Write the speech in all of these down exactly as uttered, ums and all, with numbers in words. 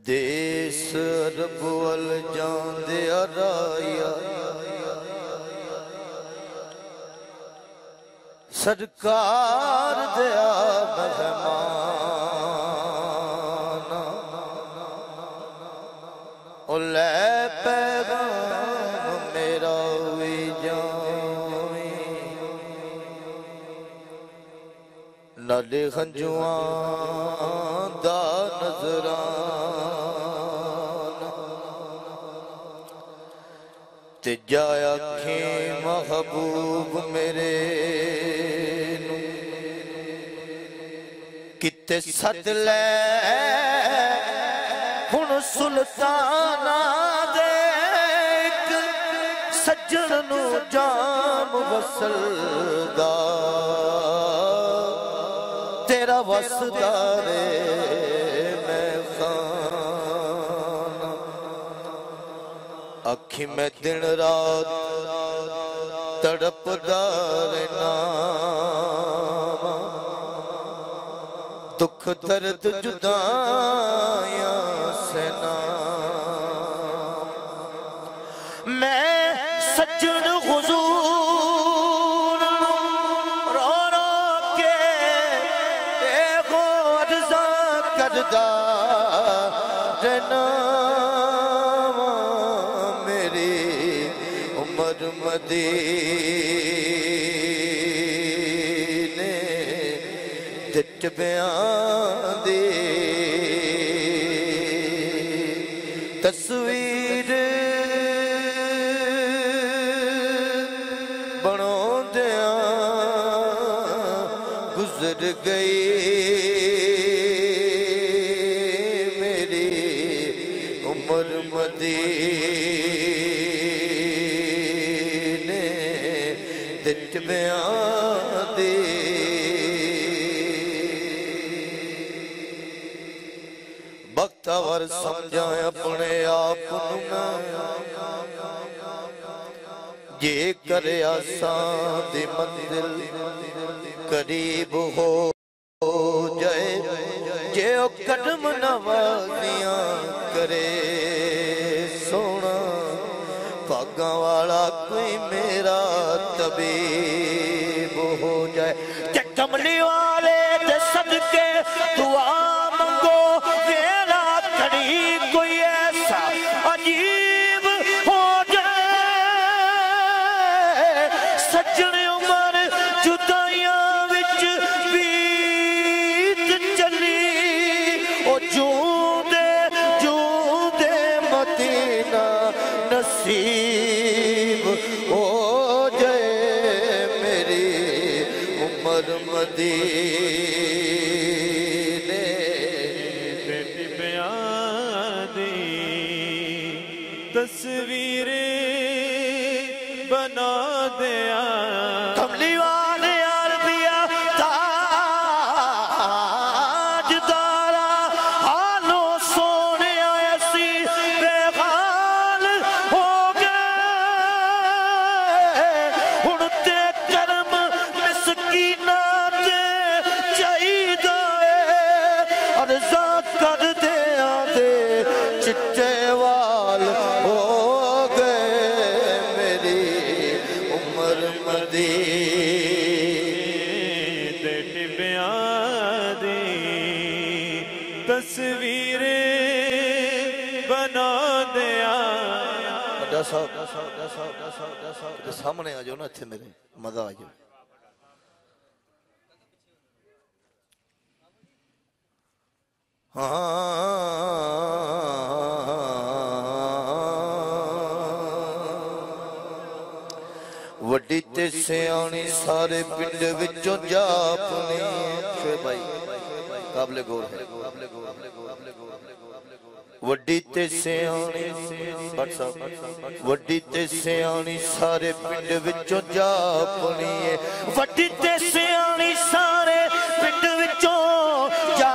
دیس رب والجان دیا رایا سرکار دیا مہمان اولے پیغام میرا ہوئی جائیں نالے خنجوان دا نظران تے جایا کھیں محبوب میرے کتے سد لے ہن سلطانہ دے ایک سجن نو جام وصل دا تیرا وصدارے میں خان اکھی میں دن رات تڑپ دار نام دکھ درد جدائیاں سے نام میں سجن حضور رو رو کے ایغو عرضہ کردہ رنام میری عمر مدینے دٹ بیان دی تصویر بنو دیا گزر گئی میری عمر مدینے دٹ بیان دی بختور سمجھائیں اپنے آپ یہ کرے آسان دی منزل قریب ہو جائے یہ قدم نوازیاں کرے سونا پاگاں والا کوئی میرا طبیب ہو جائے کہ کملی والے دے صدقے دعا منگو میرا قریب کوئی ایسا عجیب ہو جائے سجن عمر جدائیاں وچ بیت چلی او جوں دے جوں دے مدینہ نصیب ہو جائے میری عمر مدینے تصویریں بنا دیا کملی والے عربیہ تاج دارا حالوں سونے ایسی بے حال ہو گئے اڑتے کرم مسکینہ دے چاہیدہ عرضہ کر دیا دے چٹے وال ہو گئے میری عمر مدینے دٹ بیان دی تصویریں بنا دیا بڑا صاحب سامنے آ جاؤ نا اتھے میرے مزہ آ جاؤ وڈی تے سیانی سارے پنڈ وچوں جا اپنی شعیب بھائی قابل غور ہے وڈی تے سیانی وڈی تے سیانی سارے پنڈ وچوں جا اپنی وڈی تے سیانی سارے پنڈ وچوں جا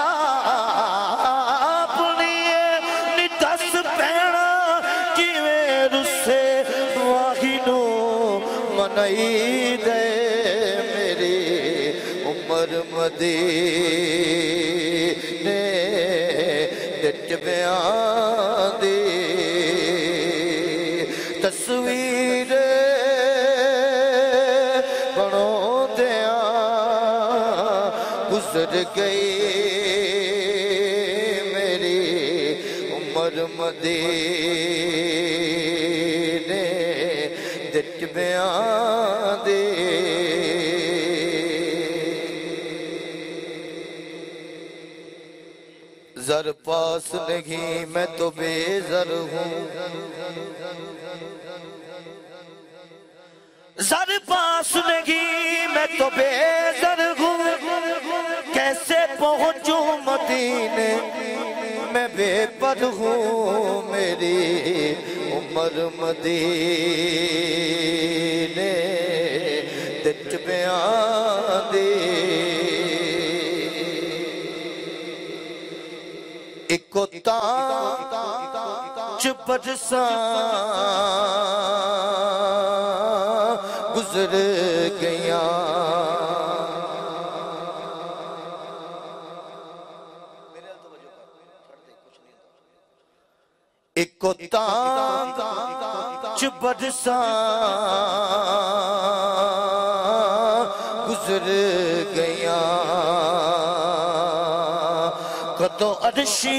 اپنی نی دس پینا کیویں رسے واہی نو منائی دے میری عمر مدینے ڈٹ بیان دی تصویر بنو دیاں گزر گئی میری عمر مدینے دت بیان دی زر پاس نہیں میں تو بے زر ہوں زر پاس نہیں میں تو بے زر ہوں کیسے پہنچوں مدینے میں بے پر ہوں میری عمر مدینے دت بیان دی ایک تانچ برساں گزر گیاں ایک تانچ برساں گزر گیاں کدو عرشی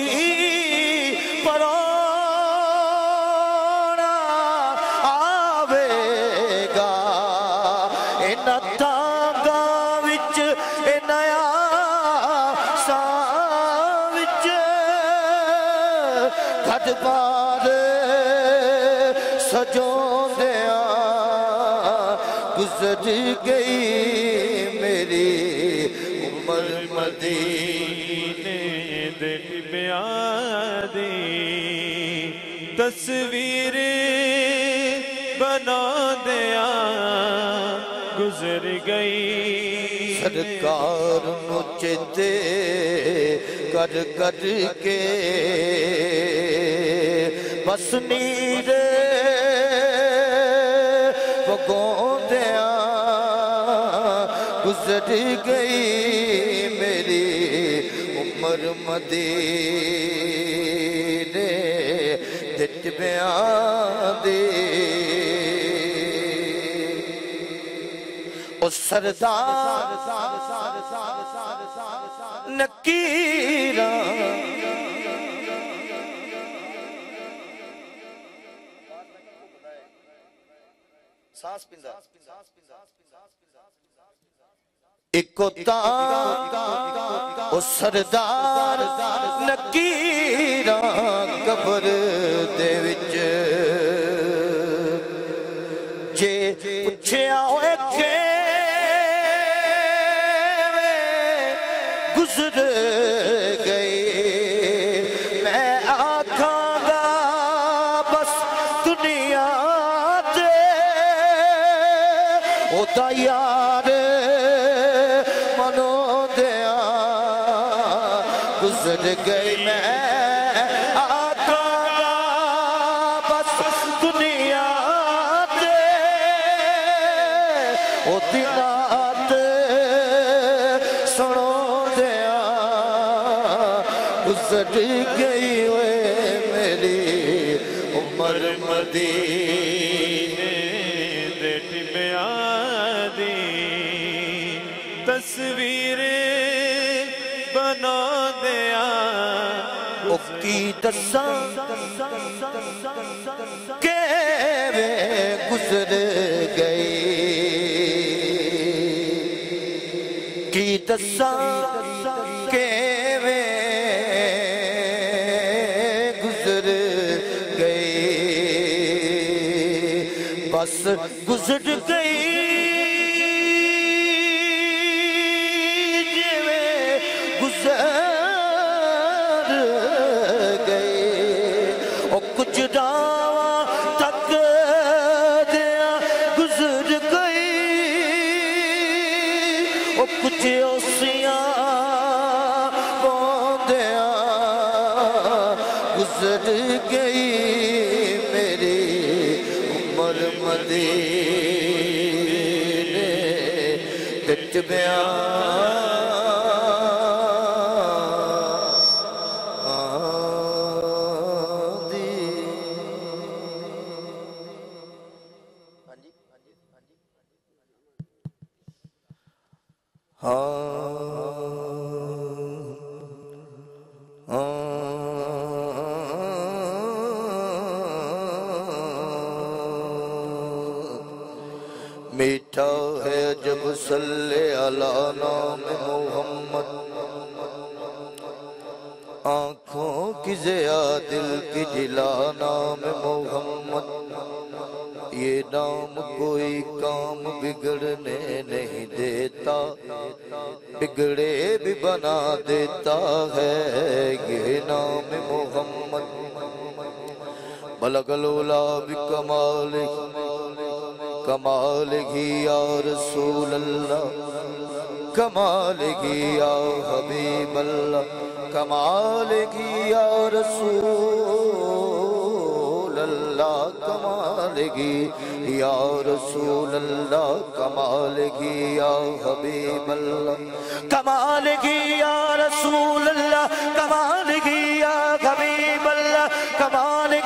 پرونا آوے گا ان تانگا وچ ان آساں وچ گھر بار سجوں دیاں گزر گئی میری عمر مدینے دت بیان دی تصویر بنا دیاں گزر گئی سرکار مجھے کر کر کے بس نیر بگوں دیاں گزر گئی میری عمر مدینے دت بیان دی او سردار نکیراں سانس پندہ ایک تان او سردار نکیراں قبر دے وچ جے پچھیا ہوئے گزر گئے میں آکھاں گا بس دنیا دے او دا یار منو دیاں گزر گئے میں آکھاں گا بس دنیا دے او دنات سنو گزر گئی ہوئے میری عمر مدینے دت بیان دی تصویر بنا دیاں او کی دساں کہ میں گزر گئی کی دساں کہ بس گزر گئی جویں گزر گئی او کچھ راواں تک دیاں گزر گئی او کچھ اوسیاں بوندیاں گزر گئی میری عمر مدینے دت بیان میٹھا ہے جب صلی علی نام محمد آنکھوں کی ضیا دل کی جلا نام محمد یہ نام کوئی کام بگڑنے نہیں دیتا بگڑے بھی بنا دیتا ہے یہ نام محمد بلغ العلا بکمالہ کمالہ یا رسول اللہ کمالہ یا حبیب اللہ کمالہ یا رسول اللہ کمالہ یا رسول اللہ کمالہ یا حبیب اللہ کمالہ یا رسول اللہ کمالہ یا حبیب اللہ کمالہ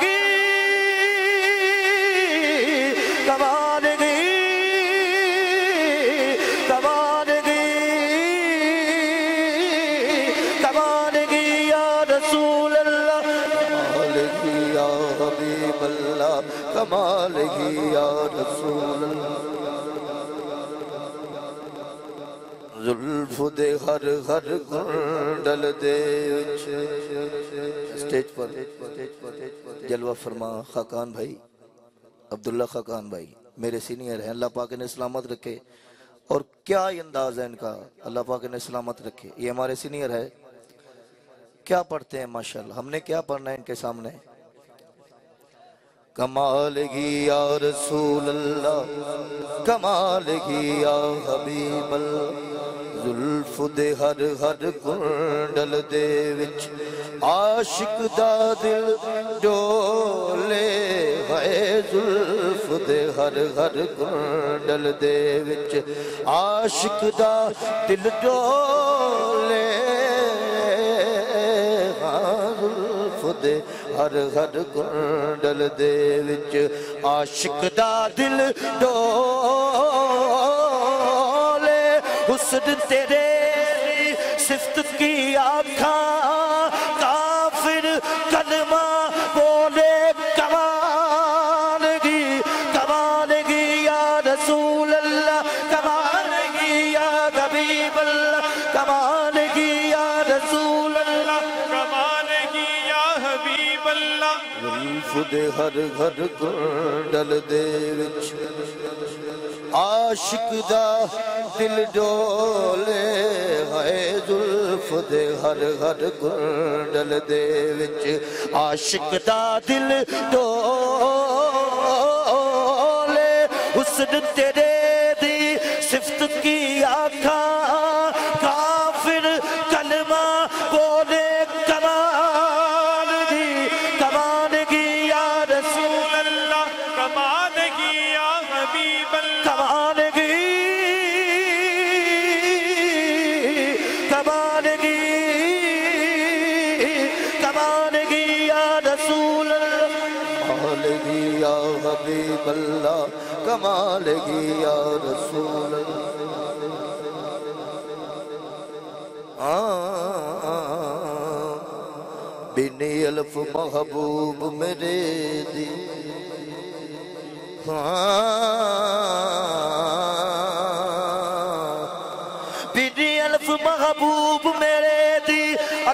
کمالہ یا رسول اللہ زلف دے ہر ہر گنڈل دے سٹیج پر جلوہ فرما خاقان بھائی عبداللہ خاقان بھائی میرے سینئر ہیں اللہ پاک نے سلامت رکھے اور کیا انداز ہے ان کا اللہ پاک نے سلامت رکھے یہ ہمارے سینئر ہے کیا پڑھتے ہیں ماشاءاللہ ہم نے کیا پڑھنا ہے ان کے سامنے کمالگی یا رسول اللہ کمالگی یا حبیب اللہ زلف دے ہر ہر گنڈل دے وچ عاشق دا دل ڈولے ہے زلف دے ہر ہر گنڈل دے وچ عاشق دا دل ڈولے دے ہر ہر گنڈل دے وچ عاشق دا دل ڈولے حسن تیرے صفت کی آنکھاں کافر کلمہ بولے کمالگی کمالگی یا رسول اللہ کمالگی یا حبیب اللہ کمالگی یا رسول اللہ زلف دے ہر ہر گنڈل دے وچ عاشق دا دل ڈولے ہے زلف دے ہر ہر گنڈل دے وچ عاشق دا دل ڈولے حسن تیرے دی صفت کی آنکھاں کافر کلمہ بولے حبیب اللہ کمالگی یا رسول اللہ بنی الف محبوب میرے دی بنی الف محبوب میرے دی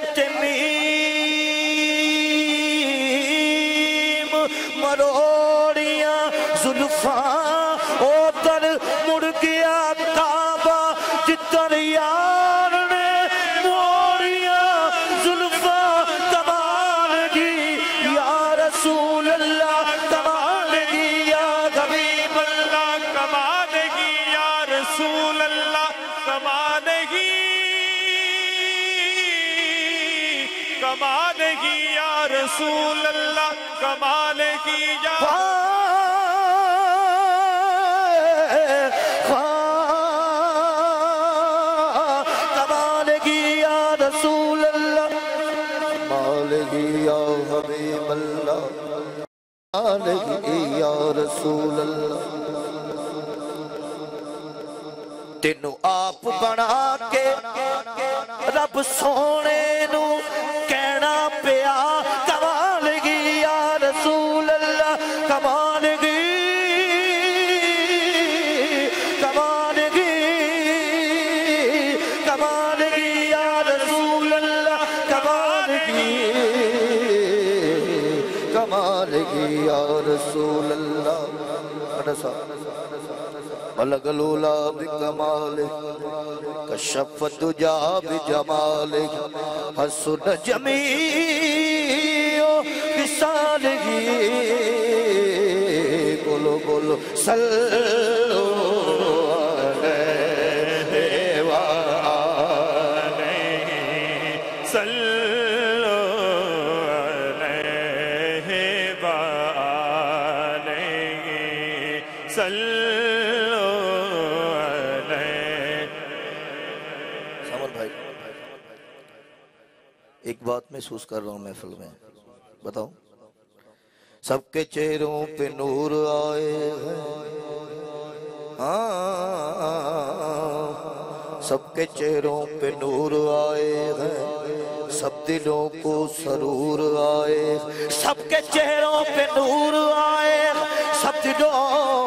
اتمیم مروڑیاں زلفاں اوتر مڑ گیا کعبہ جتر یار نے موڑیاں زلفاں کمالگی یا رسول اللہ کمالگی یا حبیب اللہ کمالگی یا رسول اللہ کمالگی کمالگی یا رسول اللہ کمالگی یا کمالگی یا رسول اللہ کمالگی یا حبیب اللہ کمالگی یا رسول اللہ تینوں آپ بنا کے رب سونے نو کہنا پیا کمالگی یا رسول اللہ کمالگی کی کمال کی یا رسول اللہ بلغ العلا بکمالک کشف الدجا بجمالک حسن جمیع خصالک بولو بولو صلو علیہ وآلہ صلو علیہ وآلہ صلو علیہ. سامر بھائی ایک بات محسوس کر رہا ہوں محفل میں بتاؤں سب کے چہروں پہ نور آئے ہیں ہاں سب کے چہروں پہ نور آئے ہیں سب دلوں کو سرور آئے سب کے چہروں پہ نور آئے سب دلوں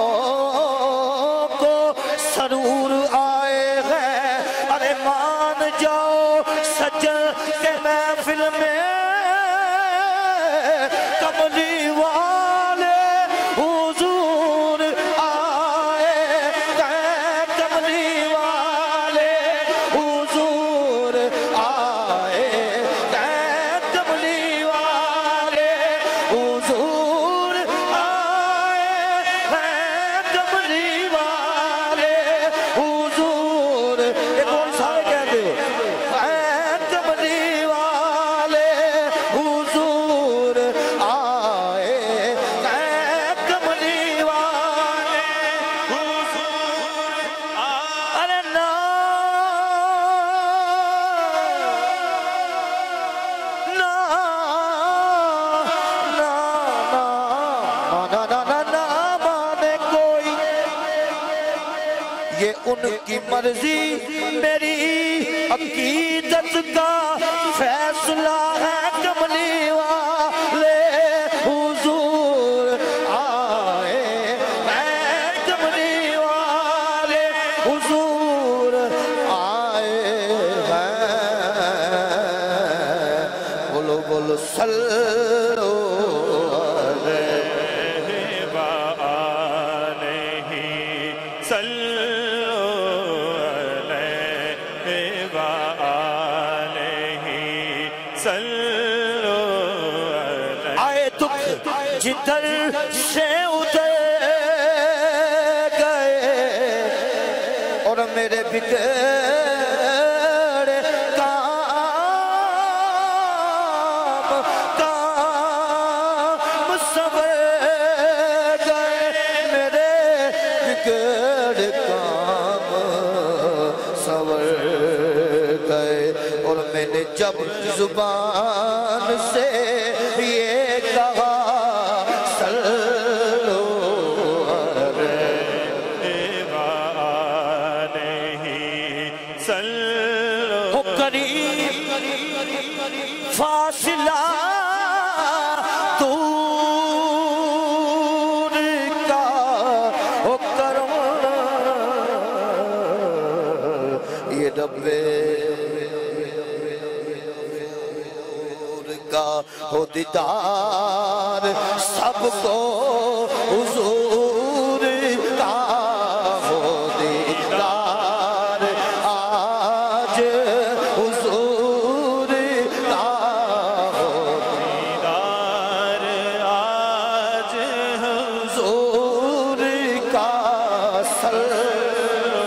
کو سرور آئے ہیں ارے مان جاؤ سجن کے محفل میں کملی والے حضور آئے ہیں کملی والے حضور آئے ہیں کملی والے حضور آئے ہیں کملی والے حضور ایک اور سارے کہتے ہیں کملی والے حضور آئے ہیں کملی والے حضور ارے نا نا نا نا نا نا نا مانے کوئی یہ ان کی مرضی میری عقیدت کا فیصلہ ہے کملی والے حضور آئے ہیں کملی والے حضور آئے ہیں بولو بولو صلو علیہ وآلہ صلو علیہ وآلہ صلو علیہ. آئے دکھ جدھر سے اتر گئے اور میرے بگڑے کام کام سنور گئے میرے بگڑے کام سنور گئے اور میں نے جب زبان سے یہ کہا صلو علیہ وآلہ صلو ہو قریب فاصلہ دور کا ہو کرم یہ ڈبے کا ہو دیدار سب کو حضور کا ہو دیدار آج حضور کا ہو دیدار آج حضور کا صلو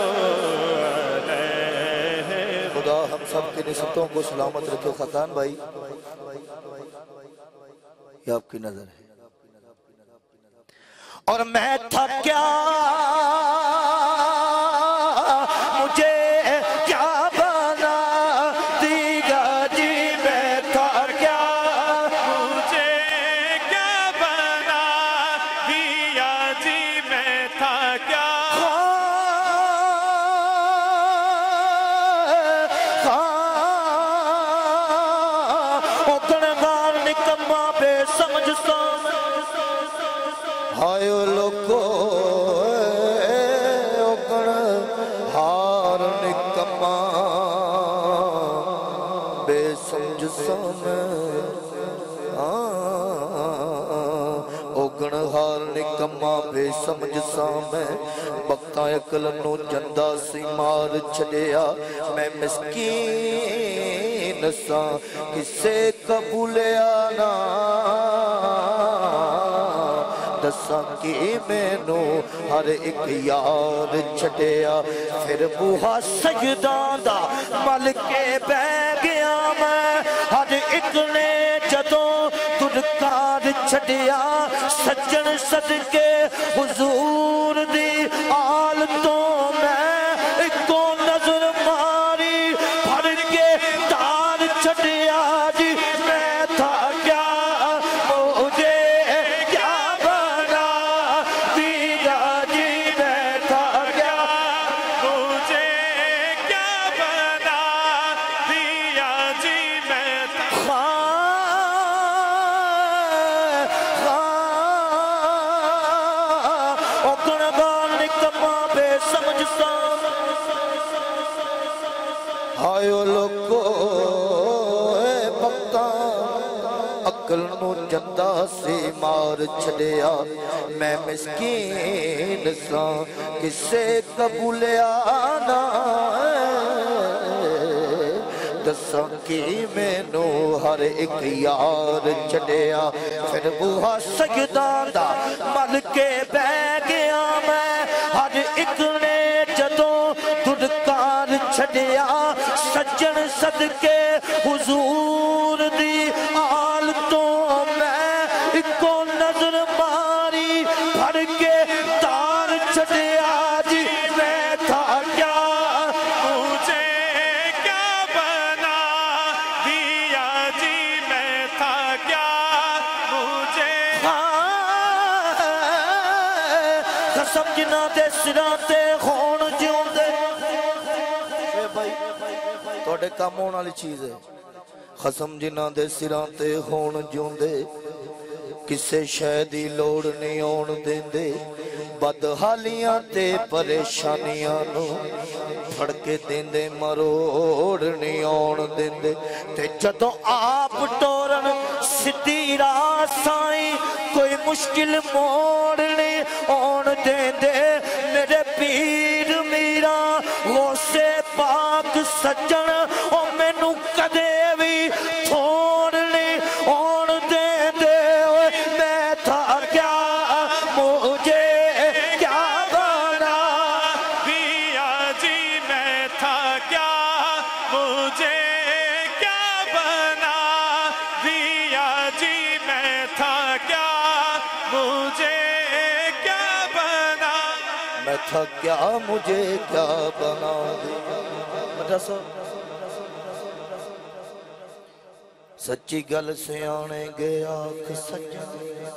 علیہ. خدا ہم سب کی نسبتوں کو سلامت رکھے. خاقان بھائی یہ آپ کی نظر ہے اور میں تھا کیا مجھے کیا بنا دیگا جی میں تھا کیا مجھے کیا بنا دیا جی میں تھا کیا ہائے لوگو اکڑ ہار نکما بے سمجھ سامنے گنہگار نکما بے سمجھ سا میں وقتاں عقل نو جندہ سی مار چھڑیا میں مسکین سا کسے قبولیا نا دساں کی میں نو ہر ایک یار چھڑیا پھر بوہا سجدان دا مل کے بہ گیا میں ہر ایک نے جدوں دھڑکار چھڑیا سجن صدقے حضور دی آل تو میں ایک کو نظر ماری پھر کے تار چھڑیا جی میں تھا کیا مجھے کیا بنا دیا جی میں تھا کیا مجھے کیا بنا دیا جی میں تھا آئیو لوگو اے بکتا عقل نو جندہ سی مار چھڑیا میں مسکین سا کسے قبولیا نا دساں کی میں نو ہر ایک یار چھڑیا پھر بوہا سجدان دا مل کے بہ گیا میں ہر ایک نے جدوں دھڑکار چھڑیا سجن صدقے حضور دی آل تو میں ایک کو نظر ماری پھر کے تار چھڑیا جی میں تھا کیا مجھے کیا بنا دیا جی میں تھا کیا مجھے قسم جنہ دے سراں تے خون جیوں دے توڑے کام ہونا لی چیز ہے قسم جنہ دے سراں تے خون جیوں دے کسے شہدی لوڑ نہیں ہون دیں دے بدحالیاں تے پریشانیاں نو پھڑ کے دیں دے مروڑ نہیں ہون دیں دے تے جدوں آپ ٹورن سدھی راہ سائیں کوئی مشکل موڑ نہیں ہون دیں دے میرے پیر میرا غوث پاک سجن او میں نو کدے بھی تھوڑ نہیں ہون دیں دے میں تھا کیا مجھے کیا بنا دیا جی میں تھا کیا مجھے کیا بنا دیا جی میں تھا کیا مجھے کیا بنا میں تھا کیا مجھے کیا بنا مدرسہ سچی گل سے آنے گیا کہ سجن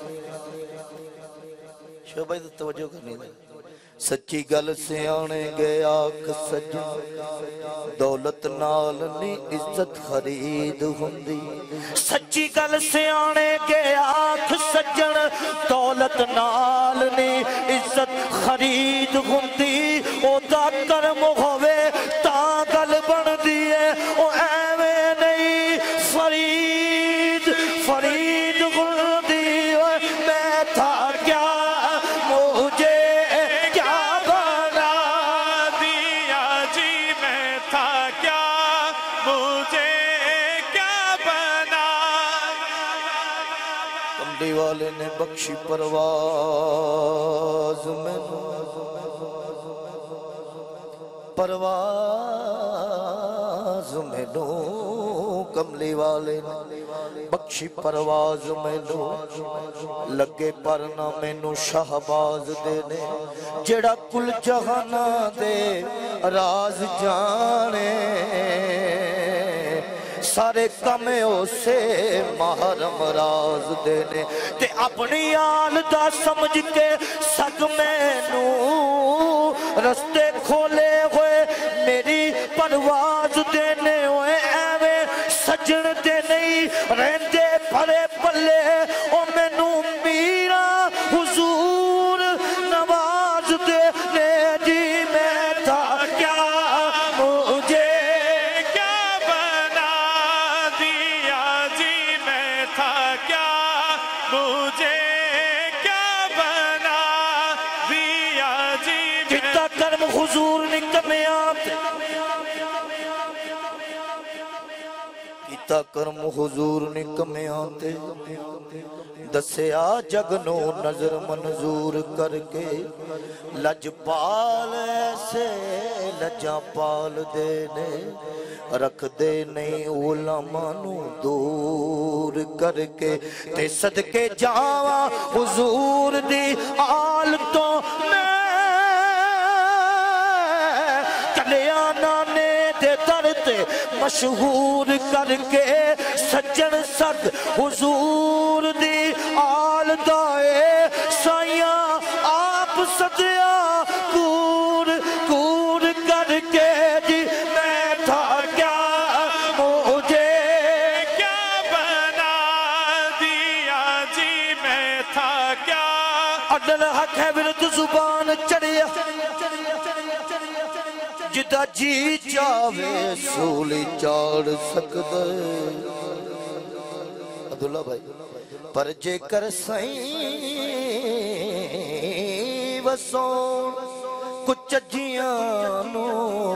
شعبہ توجہ کرنی دے سچی گل سے آنے گیا کہ سجن دولت نال نہیں عزت خرید ہوندی سچی گل سے آنے گیا کہ سجن دولت نال نہیں عزت خرید ہوندی او دا کرم ہوئے تا گل بن دیئے او ایویں نہیں فرید فرید ہوندی میں تھا کیا مجھے کیا بنا دیا جی میں تھا کیا مجھے کیا بنا کملی والے نے بخشی پرواز میں پرواز میں نو کملی والے نے بخشی پرواز میں نو لگے پرنا میں نو شہباز دینے جڑا کل جہانا دے راز جانے سارے کمیں اسے محرم راز دینے تے اپنی آل دا سمجھ کے سگ میں نو رستے کھولے ہوئے میری پرواز دینے ہوئے ایویں سجن دے نہیں رہندے پھڑے پلے او میں نو میرا حضور نواز دینے جی میں تھا کیا مجھے کیا بنا دیا جی میں تھا کیا مجھے کیا کیتا کرم حضور نے کمیاں تے دسیا جگ نو نظر منظور کر کے لج پال ایسے لجاں پال دے نے رکھ دے نہیں علماء نو دور کر کے تے صدقے جاواں حضور دی آل تو میں چلیا نانے دے در تے مشہور کر کے سجن سگ حضور دی آل دائے سائیاں آپ سدیا کور کور کر کے جی میں تھا کیا مجھے کیا بنا دیا جی میں تھا کیا عدل حق ہے ورد زبان چڑھیا جدا جی چاہے سولی چاڑ سکتا ہے عبداللہ بھائی پر جے کر سائیں وسون کچھ جیانو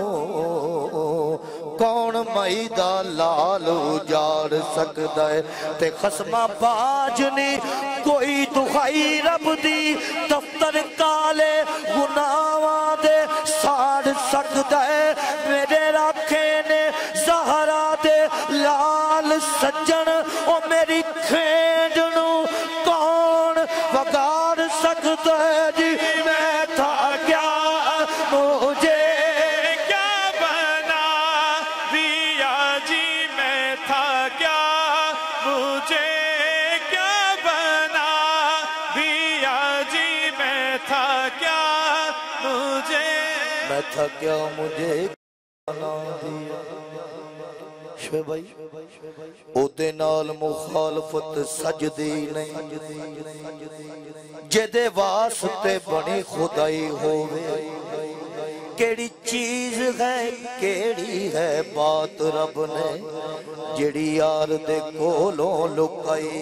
کون مائدہ لال اجاڑ سکتا ہے تے خسمہ باجنی کوئی دخائی رب دی دفتر کالے گناواں دے ساڑ سکتا ہے میرے راکھے نے زہرا دے لال سجن او میری کھینڈنو کون وگاڑ سکتا ہے جی میں تھا کیا مجھے کیا بنا دیا جی میں تھا کیا مجھے کیا بنا دیا جی میں تھا کیا مجھے میں تھا کیا مجھے بنا دیا شوے بھائی او دے نال مخالفت سجدی نہیں جے دے واسطے بنی خدائی ہوئے کیڑی چیز ہے کیڑی ہے بات رب نے جڑی یار دے کولوں لکائی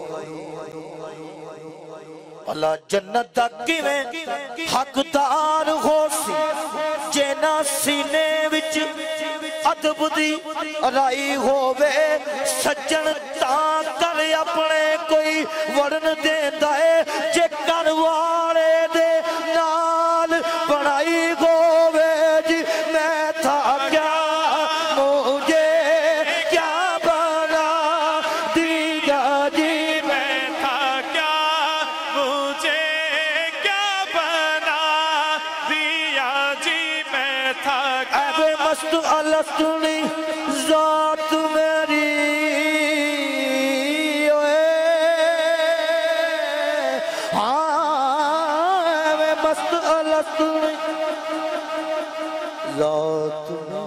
اللہ جنت دا کیویں حقدار ہو سی جینا سینے وچ ادب دی رائی ہووے سجن تاں کر اپنے کوئی ورن دیندا ہے جے کروالے دے نال بڑائی ہووے جی میں تھا کیا مجھے کیا بنا دیا جی میں تھا کیا مجھے کیا بنا دیا جی میں تھا کیا اے بے مست الستنی ذات میری اوے ہاں اے بے مست الستنی ذات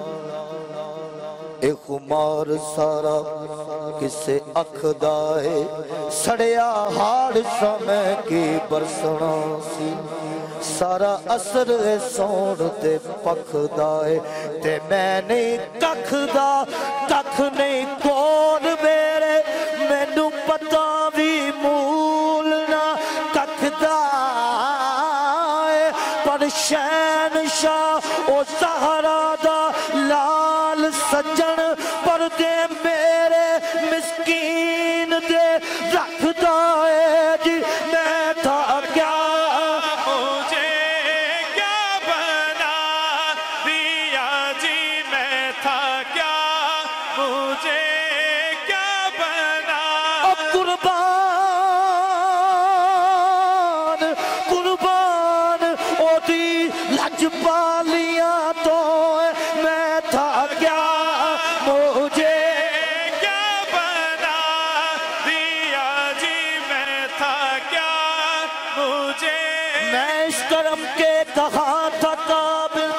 اے خمار سارا کسے اکھ دائے سڑیا ہاڑ سمے کی برسنا سی سارا اثر سون تے پکھ دائے تے میں نہیں ککھ دا ککھ نہیں کون میرے میں نو پتا بھی مولنا ککھ دائے پر شہنشاہ او سہرا دا لال سجن پر دے میرے مسکین دے رکھ دائے جی میں تھا کیا مجھے کیا بنا دیا جی میں تھا کیا مجھے کیا بنا او قربان قربان او دی لج پالیاں تو میں تھا کیا مجھے کیا بنا دیا جی میں تھا کیا مجھے میں اس کرم کے کہاں تھا قابل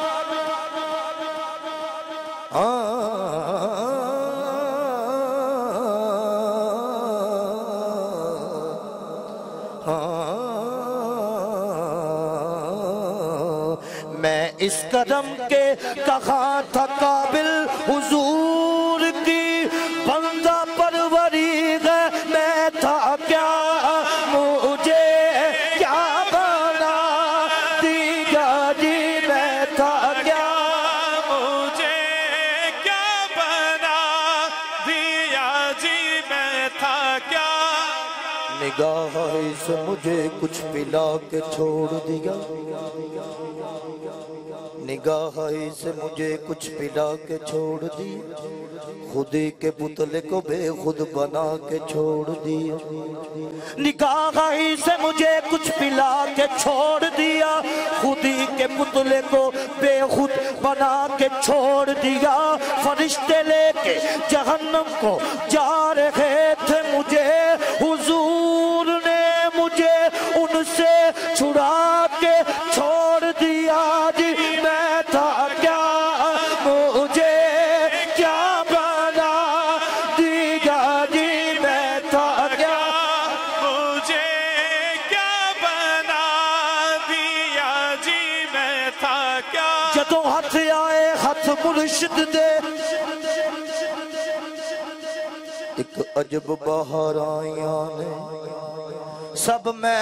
میں اس قدم کے کہاں تھا قابل حضور کی بندہ پروری ہے میں تھا کیا مجھے کیا بنا دیا جی میں تھا کیا مجھے کیا بنا نگاہ سے مجھے کچھ پلا کے چھوڑ دیا نگاہ سے مجھے کچھ پلا کے چھوڑ دیا خودی کے پتلے کو بے خود بنا کے چھوڑ دیا نگاہ سے مجھے کچھ پلا کے چھوڑ دیا خودی کے پتلے کو بے خود بنا کے چھوڑ دیا فرشتے لے کے جہنم کو جا رہے تھے مجھے حضور نے مجھے ان سے چھڑا کے چھوڑ دیا جی میں تھا کیا مجھے کیا بنا دیا جی میں تھا کیا مجھے کیا بنا دیا جی میں تھا کیا جدوں ہاتھ آئے ہاتھ مرشد دے ایک عجب بہار آیاں نے سب میل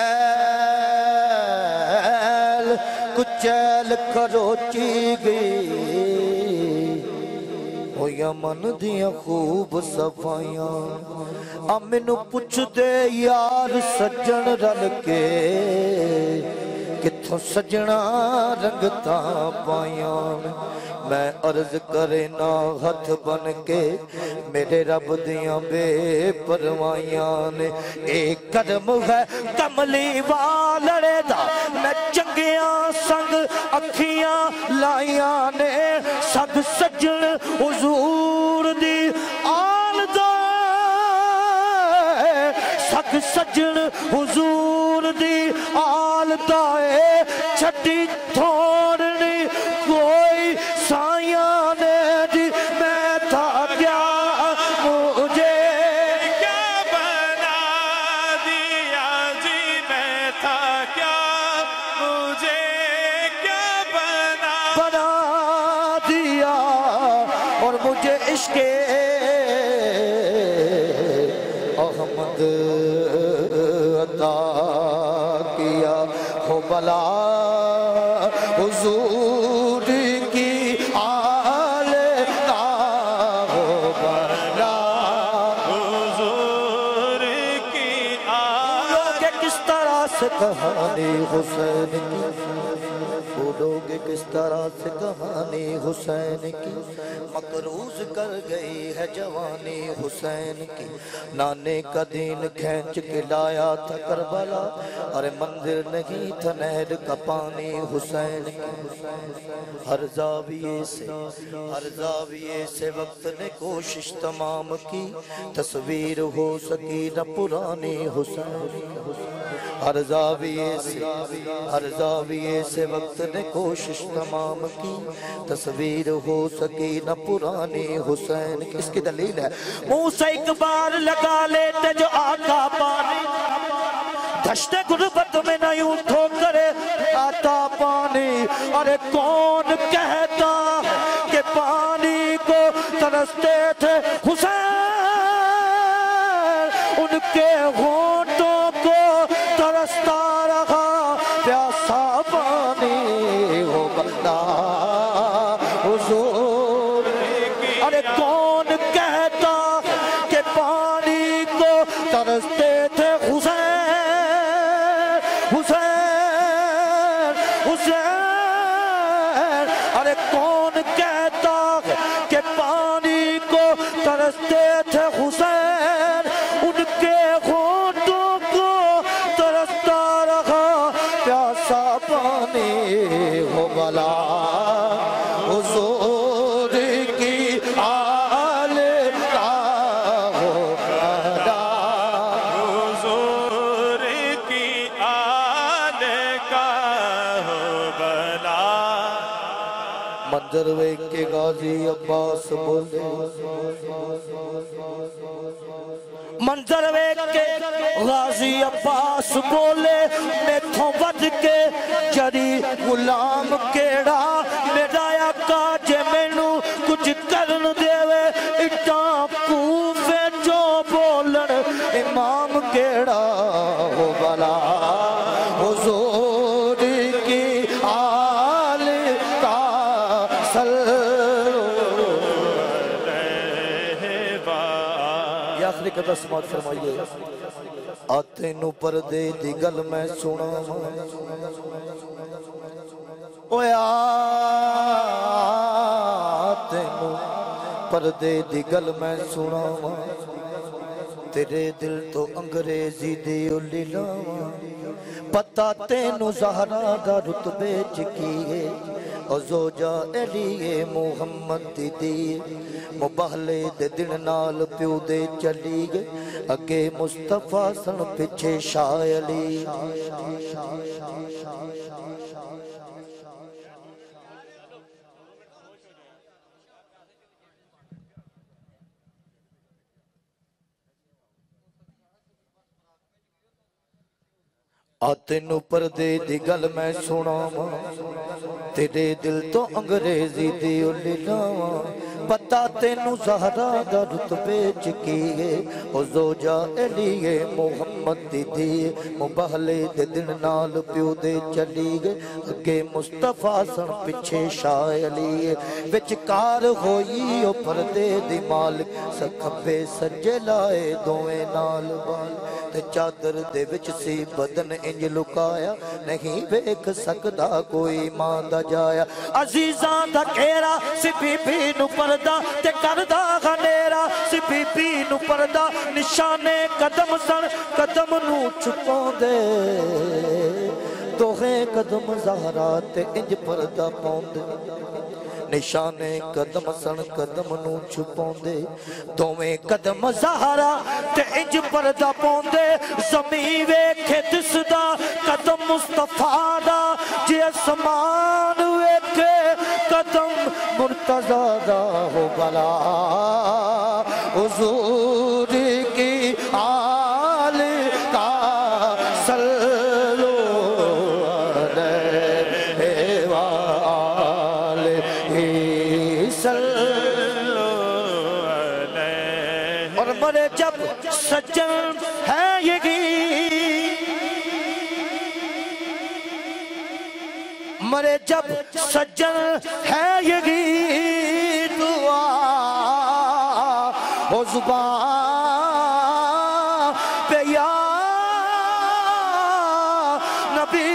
کچیل کروچی گئی ہو یمن دیاں خوب صفائیاں امنو پچھ دے یار سجن رل کے کتھوں سجنا رنگتا پائیاں میں عرض کرے نا ہاتھ بن کے میرے رب دیاں بے پروائیاں نے ایک قدم ہے کملی والڑے دا میں چنگیاں سنگ اکھیاں لائیاں نے سگ سجن حضور دی آل دا سگ سجن حضور دی آل دا چھٹی تھوڑنی کوئی سائیاں نے دی میں تھا کیا مجھے کیا بنا دیا جی میں تھا کیا مجھے کیا بنا بنا دیا اور مجھے عشق احمد عطا کیا ہو بلا حضور کی آل کا ہو بلا حضور کی آل کہ کس طرح سے کہانی حسین کی بولوگے کس طرح سے کہانی حسین کی مقروض کر گئی ہے جوانی حسین کی نانے کا دین کھینچ کے لایا تھا کربلا اور مندر نہیں تھا نہر کا پانی حسین کی ہر زاویے سے ہر زاویے سے وقت نے کوشش تمام کی تصویر ہو سکی نہ پرانی حسین ہر زاویے سے ہر زاویے سے وقت نے کوشش تمام کی تصویر ہو سکی نہ پرانی حسین کی اس کی دلیل ہے منہ سے ایک بار لگا لیتے جو آقا پانی دشت غربت میں نہ یوں ٹھوکرے آتا پانی ارے کون کہتا کہ پانی کو ترستے تھے حسین ان کے ہونٹوں کو ترستا رہا پیاسا پانی ہو بندہ حضور ارے کون کہتا کہ پانی کو ترستے تھے حسین حسین حسین ارے کون کہتا کہ پانی کو ترستے تھے حسین ان کے ہونٹوں کو ترستا رہا پیاسا پانی ہو بلا حضور کی آل کا ہو بلا حضور کی آل کا ہو بلا منظر وے کے غازی عباس بولے منظر ویکھ کے غازی عباس بولے میں تھوں ود کے جری غلام کیڑا میرا آقا جے مینوں کچھ کرن دیوے اٹاں کوفے جو بولن امام کیڑا ہو بلا حضور کی آل کا یہ آخری قدر سماعت فرمائیے آتے نو پردے دی گل میں سنا اوے آتے نو پردے دی گل میں سنا تیرے دل تو انگریزی دی الی لاواں پتہ تینو زہرا دا رتبے چکیے او زوجہ علیہ محمد دی دی مبہلے دے دن نال پیو دے چلی گئے اگے مصطفیٰ سن پچھے شاہ علی آتے نو پردے دی گل میں سنا تیرے دل تو انگریزی دی الی لاواں پتہ تینو زہرا دا رتبے چکیے او زوجہ علیہ محمد دی دی مبہلے دے دن نال پیو دے چلی گئے اگے مصطفیٰ سن پچھے شاہ علی وچ کار ہوئی او پردے دی مالک سکھبے سجے لائے دوئے نال بال تے چادر دے وچ سی بدن انج لکایا نہیں ویکھ سکدا کوئی ماں دا جایا عزیزاں دا گھیرا سی بی بی نو پردہ تے کردہ غنیرا سی بی بی نو پردہ نشانے قدم سن قدم نو چھپوں دے دوہے قدم زہرا تے انج پردہ پوندے نشانے قدم سن قدم نو چھپوں دے دوویں قدم زہرا تے انج پردہ پوندے زمین ویکھے دسدا قدم مصطفیٰ دا جے اسمان ویکھے قدم مرتضیٰ دا ہو بلا حضور کی آل کا صلو علیہ وآلہ صلو علیہ اور مرے جب سجن ہے یہ گیت مرے جب سجن ہے یہ گیت ہو زبان پہ یا نبی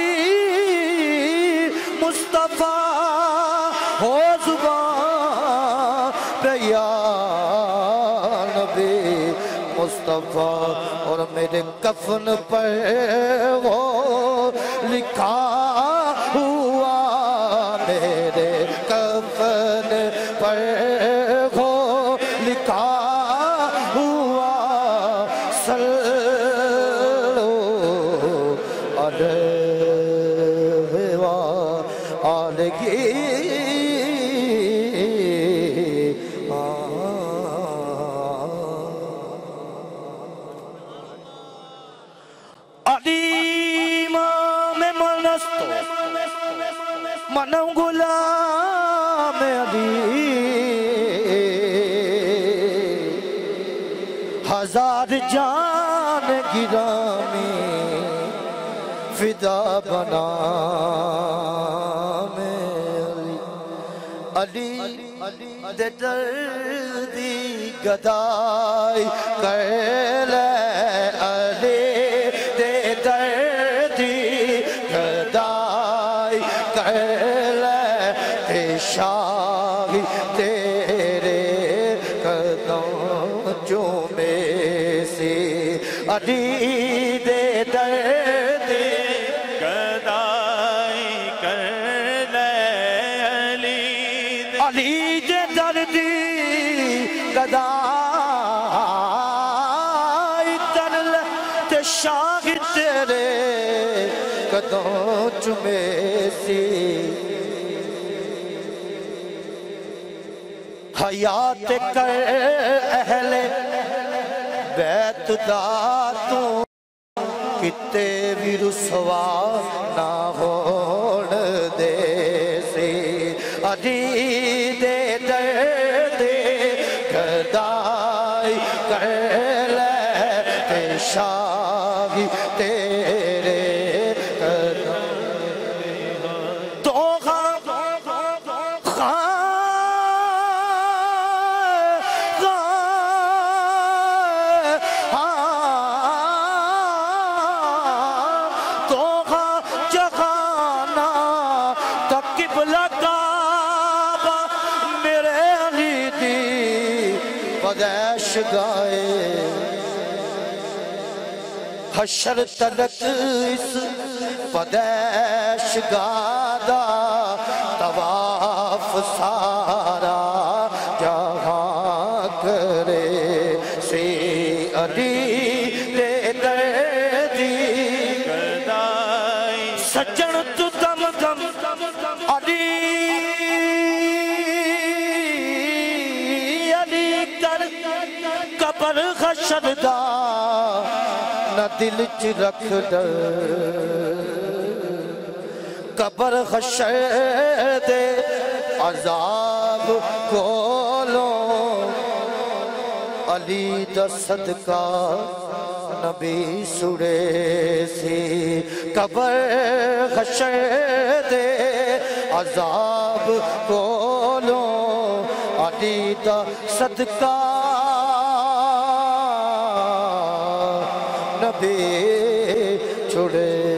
مصطفیٰ ہو زبان پہ یا نبی مصطفیٰ اور میرے کفن پر وہ لکھا ہوا میرے کفن پر وہ لکھا ہوا صلو علیہ وآلہ منم غلام علی ہزار جان گرامی فدا بنا میں علی علی دے دردی گدائی کر لے علی دے دردی گدائی کر لے شاہی تیرے قدم چومے سے علی دے درد گدائی کر لے علی علی دے درد گدائی کر لے تے شاہی تیرے قدم چومے سے حیات کر اہل بیت داتوں کتے بھی رسوا نہ ہون دے سے علی دے درد گدائی کر لے تے شاہی تیرے قدم تو خان خان گائے حشر تلک اس پدیش گادا طواف سارا جہاں کرے سی علی دے دردی سجن تو دم دم علی علی کر قبر حشر دا نہ دل چ رکھ ڈر قبر حشر دے عذاب کولو علی دا صدقہ نبی سڑے سی قبر حشر دے عذاب کولو علی دا صدقہ نبی چھڑے